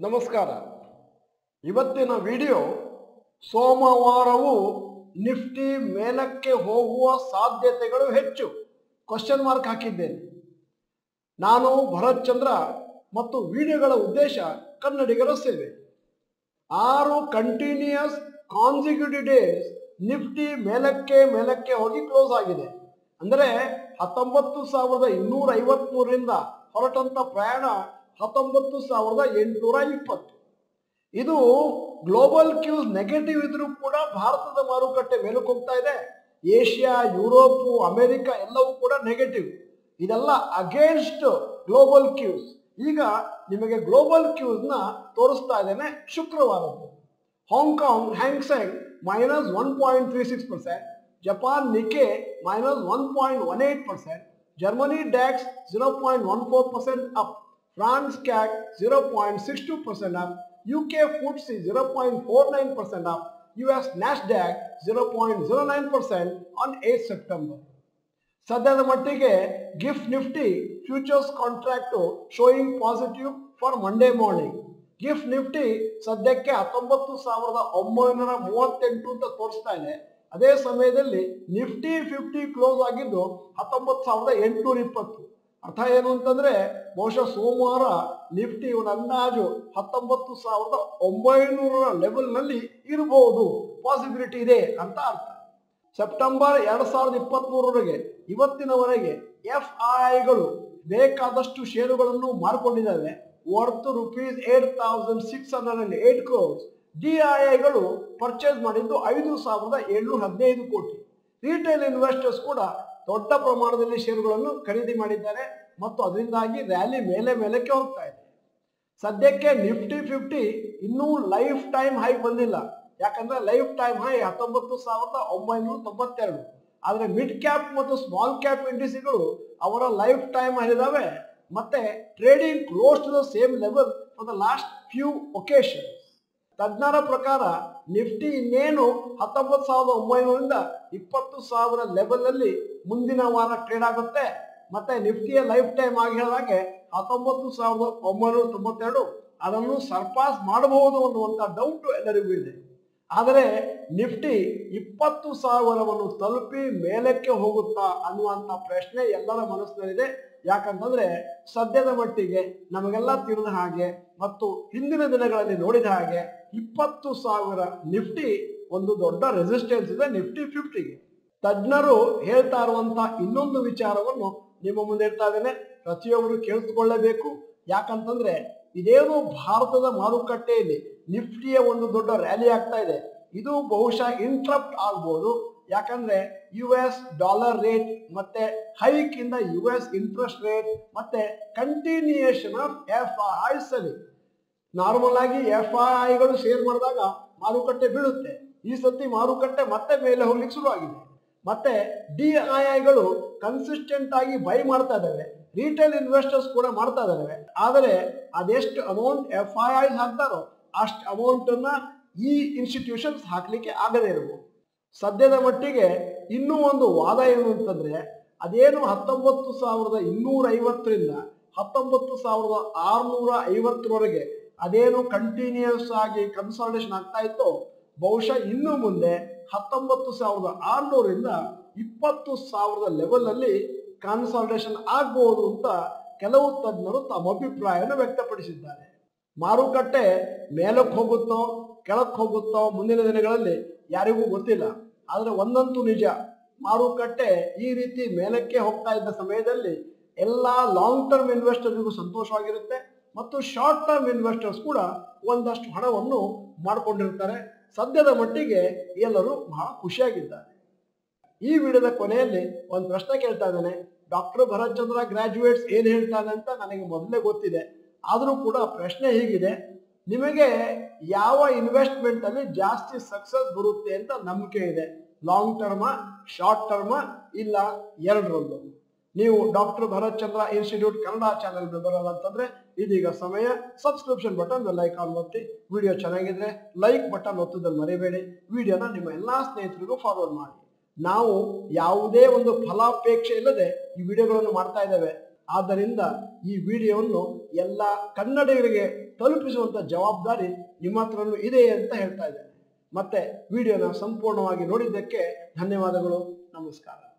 ನಮಸ್ಕಾರ. ಇವತ್ತಿನ video ಸೋಮವಾರವೂ Nifty ಮೇಲಕ್ಕೆ ಹೋಗುವ ಸಾಧ್ಯತೆಗಳು ಹೆಚ್ಚು ಕ್ವೆಶ್ಚನ್ ಮಾರ್ಕ್ ಹಾಕಿದ್ದೇನೆ. ನಾನು ಭರತ್ ಚಂದ್ರ ಮತ್ತು ವಿಡಿಯೋಗಳ ಉದ್ದೇಶ ಕನ್ನಡಿಗರ ಸೇವೆ. 6 ಕಂಟಿನ್ಯೂಯಸ್ ಕಾನ್ಸಿಕ್ಯೂಟಿವ್ ಡೇಸ್ ನಿಫ್ಟಿ ಮೇಲಕ್ಕೆ ಹೋಗಿ ಕ್ಲೋಸ್ ಆಗಿದೆ. ಅಂದರೆ 19,253ರಿಂದ ಹೊರಟಂತ ಪ್ರಯಾಣ 19,820. ಇದು ಗ್ಲೋಬಲ್ ಕ್ಯೂಸ್ ನೆಗೆಟಿವ್ ಇದ್ರೂ ಕೂಡ ಭಾರತದ ಮಾರುಕಟ್ಟೆ ಮೇಲಕ್ಕೆ ಹೋಗ್ತಾ ಇದೆ. ಏಷ್ಯಾ, ಯುರೋಪ್, ಅಮೆರಿಕ ಎಲ್ಲವೂ ಕೂಡ ನೆಗೆಟಿವ್. ಇದೆಲ್ಲ ಅಗೇನ್ಸ್ಟ್ ಗ್ಲೋಬಲ್ ಕ್ಯೂಸ್. ಈಗ ನಿಮಗೆ ಗ್ಲೋಬಲ್ ಕ್ಯೂಸ್ ನ ತೋರಿಸ್ತಾ ಇದ್ದೇನೆ. ಶುಕ್ರವಾರದ್ದು Hong Kong Hang Seng -1.36%, Japan Nikkei -1.18%, Germany DAX 0.14% up, France CAC 0.62% up, UK FTSE 0.49% up, US Nasdaq 0.09% on 8 September. ಸದ್ಯದ ಮಟ್ಟಿಗೆ GIFT Nifty futures contract showing positive for Monday morning. GIFT Nifty ಸದ್ಯಕ್ಕೆ 19,938 ಅಂತ ತೋರಿಸ್ತಾ ಇದೆ. ಅದೇ ಸಮಯದಲ್ಲಿ ನಿಫ್ಟಿ 50 ಕ್ಲೋಸ್ ಆಗಿದ್ದು 19,820. ಅರ್ಥ ಏನು ಅಂತಂದ್ರೆ ಬಹುಶಃ ಸೋಮವಾರ ನಿಫ್ಟಿ ಒಂದು ಅಂದಾಜು 19,900 ಲೆವೆಲ್ನಲ್ಲಿ ಇರಬಹುದು, ಪಾಸಿಬಿಲಿಟಿ ಇದೆ ಅಂತ ಅರ್ಥ. ಸೆಪ್ಟೆಂಬರ್ 2023 ಇವತ್ತಿನವರೆಗೆ FIIಗಳು ಬೇಕಾದಷ್ಟು ಷೇರುಗಳನ್ನು ಮಾರ್ಕೊಂಡಿದ್ದಾವೆ, ವರ್ತ್ ₹8,608 crores. DIIಗಳು ಪರ್ಚೇಸ್ ಮಾಡಿದ್ದು 5,715 ಕೋಟಿ. ರಿಟೇಲ್ ಇನ್ವೆಸ್ಟರ್ಸ್ ಕೂಡ ದೊಡ್ಡ ಪ್ರಮಾಣದಲ್ಲಿ ಷೇರುಗಳನ್ನು ಖರೀದಿ ಮಾಡಿದ್ದಾರೆ ಮತ್ತು ಅದರಿಂದಾಗಿ ರ್ಯಾಲಿ ಮೇಲಕ್ಕೆ ಹೋಗ್ತಾ ಇದೆ. ಸದ್ಯಕ್ಕೆ ನಿಫ್ಟಿ 50 ಇನ್ನೂ ಲೈಫ್ ಟೈಮ್ ಹೈ ಬಂದಿಲ್ಲ. ಯಾಕಂದ್ರೆ ಲೈಫ್ ಟೈಮ್ ಹೈ 19,992. ಆದ್ರೆ ಮಿಡ್ ಕ್ಯಾಪ್ ಮತ್ತು ಸ್ಮಾಲ್ ಕ್ಯಾಪ್ ಇಂಡಿಸಿಗಳು ಅವರ ಲೈಫ್ ಟೈಮ್ ಇದಾವೆ. ಮತ್ತೆ trading close to the same level for the last few occasions. ತಜ್ಞರ ಪ್ರಕಾರ ನಿಫ್ಟಿ ಇನ್ನೇನು 19,900ರಿಂದ 20,000 ಲೆವೆಲ್ ಅಲ್ಲಿ ಮುಂದಿನ ವಾರ ಟ್ರೇಡ್ ಆಗುತ್ತೆ. ಮತ್ತೆ ನಿಫ್ಟಿಯ ಲೈಫ್ ಟೈಮ್ ಆಗಿ ಹೇಳಿದಾಗೆ 19,992 ಅದನ್ನು ಸರ್ಪಾಸ್ ಮಾಡಬಹುದು ಅನ್ನುವಂಥ ಡೌಟ್ ಎಲ್ಲರಿಗೂ ಇದೆ. ಆದರೆ ನಿಫ್ಟಿ 20,000ವನ್ನು ತಲುಪಿ ಮೇಲಕ್ಕೆ ಹೋಗುತ್ತಾ ಅನ್ನುವಂಥ ಪ್ರಶ್ನೆ ಎಲ್ಲರ ಮನಸ್ಸಿನಲ್ಲಿದೆ. ಯಾಕಂತಂದ್ರೆ ಸದ್ಯದ ಮಟ್ಟಿಗೆ ನಮಗೆಲ್ಲ ತಿಳಿದ ಹಾಗೆ ಮತ್ತು ಹಿಂದಿನ ದಿನಗಳಲ್ಲಿ ನೋಡಿದ ಹಾಗೆ 20,000 ನಿಫ್ಟಿ ಒಂದು ದೊಡ್ಡ ರೆಸಿಸ್ಟೆನ್ಸ್ ಇದೆ ನಿಫ್ಟಿ 50ಗೆ. ತಜ್ಞರು ಹೇಳ್ತಾ ಇರುವಂತ ಇನ್ನೊಂದು ವಿಚಾರವನ್ನು ನಿಮ್ಮ ಮುಂದೆ ಇಡ್ತಾ ಇದ್ದೇನೆ, ಪ್ರತಿಯೊಬ್ಬರು ಕೇಳಿಸ್ಕೊಳ್ಳಬೇಕು. ಯಾಕಂತಂದ್ರೆ ಇದೇನು ಭಾರತದ ಮಾರುಕಟ್ಟೆಯಲ್ಲಿ ನಿಫ್ಟಿಯ ಒಂದು ದೊಡ್ಡ ರ್ಯಾಲಿ ಆಗ್ತಾ ಇದೆ, ಇದು ಬಹುಶಃ ಇಂಟ್ರಪ್ಟ್ ಆಗ್ಬೋದು. ಯಾಕಂದ್ರೆ US ಡಾಲರ್ ರೇಟ್ ಮತ್ತೆ ಹೈಕ್ ಇಂದ US ಇಂಟ್ರೆಸ್ಟ್ ರೇಟ್ ಮತ್ತೆ continuation of FII selling. Normal ಆಗಿ FIIಗಳು ಶೇರ್ ಮಾಡಿದಾಗ ಮಾರುಕಟ್ಟೆ ಬೀಳುತ್ತೆ. ಈ ಸತಿ ಮಾರುಕಟ್ಟೆ ಮತ್ತೆ ಮೇಲೆ ಹೋಗ್ಲಿಕ್ಕೆ ಶುರು ಆಗಿದೆ. ಮತ್ತೆ DIIಗಳು ಕನ್ಸಿಸ್ಟೆಂಟ್ ಆಗಿ ಬೈ ಮಾಡ್ತಾ ಇದ್ದಾವೆ, ರಿಟೇಲ್ ಇನ್ವೆಸ್ಟರ್ಸ್ ಕೂಡ ಮಾಡ್ತಾ ಇದ್ದಾವೆ. ಆದರೆ ಅದೆಷ್ಟು ಅಮೌಂಟ್ FIIs ಹಾಕ್ತಾರೋ ಅಷ್ಟು ಅಮೌಂಟ್ ಅನ್ನ ಈ ಇನ್ಸ್ಟಿಟ್ಯೂಷನ್ಸ್ ಹಾಕ್ಲಿಕ್ಕೆ ಆಗದೇ ಇರಬಹುದು. ಸದ್ಯದ ಮಟ್ಟಿಗೆ ಇನ್ನೂ ಒಂದು ವಾದ ಏನು ಅಂತಂದ್ರೆ ಅದೇನು 19,250ರಿಂದ 19,650ವರೆಗೆ ಅದೇನು ಕಂಟಿನ್ಯೂಸ್ ಆಗಿ ಕನ್ಸಾಲಿಡೇಷನ್ ಆಗ್ತಾ ಇತ್ತು, ಬಹುಶಃ ಇನ್ನು ಮುಂದೆ 19,600ರಿಂದ 20,000 ಲೆವೆಲ್ ಅಲ್ಲಿ ಕನ್ಸಾಲಿಡೇಷನ್ ಆಗಬಹುದು ಅಂತ ಕೆಲವು ತಜ್ಞರು ತಮ್ಮ ಅಭಿಪ್ರಾಯವನ್ನು ವ್ಯಕ್ತಪಡಿಸಿದ್ದಾರೆ. ಮಾರುಕಟ್ಟೆ ಮೇಲಕ್ಕೆ ಹೋಗುತ್ತೋ ಕೆಳಕ್ಕೆ ಹೋಗುತ್ತೋ ಮುಂದಿನ ದಿನಗಳಲ್ಲಿ ಯಾರಿಗೂ ಗೊತ್ತಿಲ್ಲ. ಆದ್ರೆ ಒಂದಂತೂ ನಿಜ, ಮಾರುಕಟ್ಟೆ ಈ ರೀತಿ ಮೇಲಕ್ಕೆ ಹೋಗ್ತಾ ಇದ್ದ ಸಮಯದಲ್ಲಿ ಎಲ್ಲಾ ಲಾಂಗ್ ಟರ್ಮ್ ಇನ್ವೆಸ್ಟರ್ಗೂ ಸಂತೋಷವಾಗಿರುತ್ತೆ ಮತ್ತು ಶಾರ್ಟ್ ಟರ್ಮ್ ಇನ್ವೆಸ್ಟರ್ಸ್ ಕೂಡ ಒಂದಷ್ಟು ಹಣವನ್ನು ಮಾಡಿಕೊಂಡಿರ್ತಾರೆ. ಸದ್ಯದ ಮಟ್ಟಿಗೆ ಎಲ್ಲರೂ ಬಹಳ ಖುಷಿಯಾಗಿದ್ದಾರೆ. ಈ ವಿಡಿಯೋದ ಕೊನೆಯಲ್ಲಿ ಒಂದು ಪ್ರಶ್ನೆ ಕೇಳ್ತಾ ಇದ್ದೇನೆ. ಡಾಕ್ಟರ್ ಭರತ್ ಚಂದ್ರ ಗ್ರಾಜ್ಯುಯೇಟ್ಸ್ ಏನ್ ಹೇಳ್ತಾನೆ ಅಂತ ನನಗೆ ಮೊದಲೇ ಗೊತ್ತಿದೆ. ಆದರೂ ಕೂಡ ಪ್ರಶ್ನೆ ಹೀಗಿದೆ, ನಿಮಗೆ ಯಾವ ಇನ್ವೆಸ್ಟ್ಮೆಂಟ್ ಅಲ್ಲಿ ಜಾಸ್ತಿ ಸಕ್ಸಸ್ ಬರುತ್ತೆ ಅಂತ ನಂಬಿಕೆ ಇದೆ? ಲಾಂಗ್ ಟರ್ಮ, ಶಾರ್ಟ್ ಟರ್ಮ, ಇಲ್ಲ ಎರಡರಲ್ಲೂ? ನೀವು doctor Bharath Chandra institute Kannada channel member ಅಂತಂದ್ರೆ ಇದೀಗ ಸಮಯ. ಸಬ್ಸ್ಕ್ರಿಪ್ಷನ್ ಬಟನ್ ಬೆಲ್ ಐಕಾನ್ ಒತ್ತಿ. ವಿಡಿಯೋ ಚೆನ್ನಾಗಿದ್ರೆ ಲೈಕ್ ಬಟನ್ ಒತ್ತೋದನ್ನು ಮರಿಬೇಡಿ. ವಿಡಿಯೋನ ನಿಮ್ಮ ಎಲ್ಲಾ ಸ್ನೇಹಿತರಿಗೂ ಫಾರ್ವರ್ಡ್ ಮಾಡಿ. ನಾವು ಯಾವುದೇ ಒಂದು ಫಲಾಪೇಕ್ಷೆ ಇಲ್ಲದೆ ಈ ವಿಡಿಯೋಗಳನ್ನು ಮಾಡ್ತಾ ಇದ್ದೇವೆ. ಆದ್ದರಿಂದ ಈ ವಿಡಿಯೋವನ್ನು ಎಲ್ಲ ಕನ್ನಡಿಗರಿಗೆ ತಲುಪಿಸುವಂಥ ಜವಾಬ್ದಾರಿ ನಿಮ್ಮ ಹತ್ರನೂ ಇದೆ ಅಂತ ಹೇಳ್ತಾ ಇದ್ದೇನೆ. ಮತ್ತೆ ವಿಡಿಯೋನ ಸಂಪೂರ್ಣವಾಗಿ ನೋಡಿದ್ದಕ್ಕೆ ಧನ್ಯವಾದಗಳು. ನಮಸ್ಕಾರ.